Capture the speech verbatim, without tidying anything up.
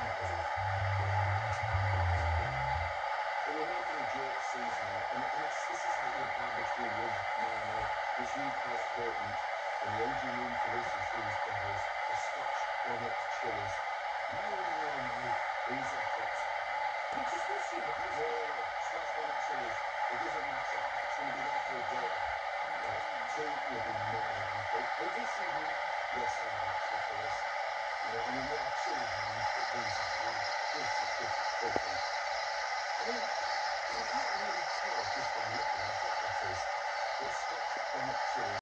Well, we're making a joke season, and it's, this is like your barbecue rub marinade. It's really quite potent, and the engine room for this is these guys, the Scotch bonnet chilies. My, oh my, these are hot. You just want to see what No, no, no, Scotch bonnet chilies, it doesn't matter. It's going to be there for a day. Right, two will be more than ample. Well, this evening, Yes, I am actually for this. You know, I mean, we are chili hands, but these are really pretty, pretty potent. I mean, you can't really tell just by looking at what that is. It's Scotch bonnet chili.